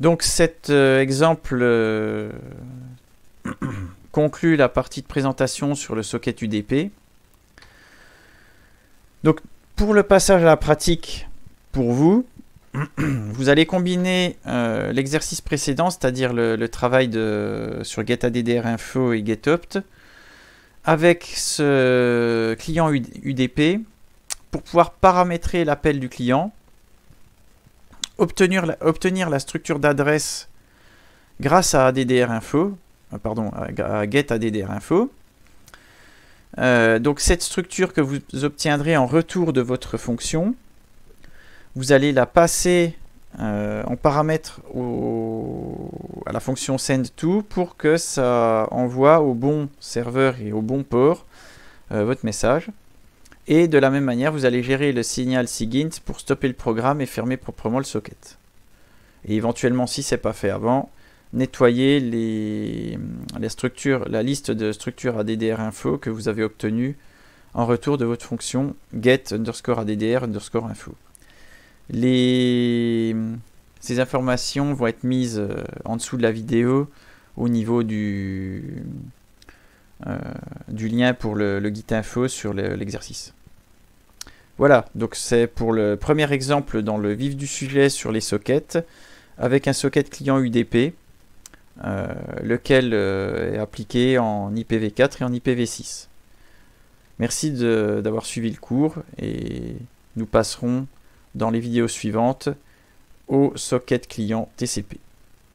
Donc cet exemple conclut la partie de présentation sur le socket UDP. Donc pour le passage à la pratique, pour vous, vous allez combiner l'exercice précédent, c'est-à-dire le travail sur GetAddr-info et GetOpt, avec ce client UDP pour pouvoir paramétrer l'appel du client, obtenir la structure d'adresse grâce à ADDR-info, à GetAddr-info. Donc cette structure que vous obtiendrez en retour de votre fonction, vous allez la passer en paramètre à la fonction send-to pour que ça envoie au bon serveur et au bon port votre message. Et de la même manière, vous allez gérer le signal SIGINT pour stopper le programme et fermer proprement le socket. Et éventuellement, si ce n'est pas fait avant, nettoyer la liste de structures ADDR-info que vous avez obtenues en retour de votre fonction get_addr_info. Ces informations vont être mises en dessous de la vidéo au niveau du lien pour le Git info sur l'exercice. Voilà, donc c'est pour le premier exemple dans le vif du sujet sur les sockets, avec un socket client UDP, lequel est appliqué en IPv4 et en IPv6. Merci d'avoir suivi le cours et nous passerons dans les vidéos suivantes au socket client TCP.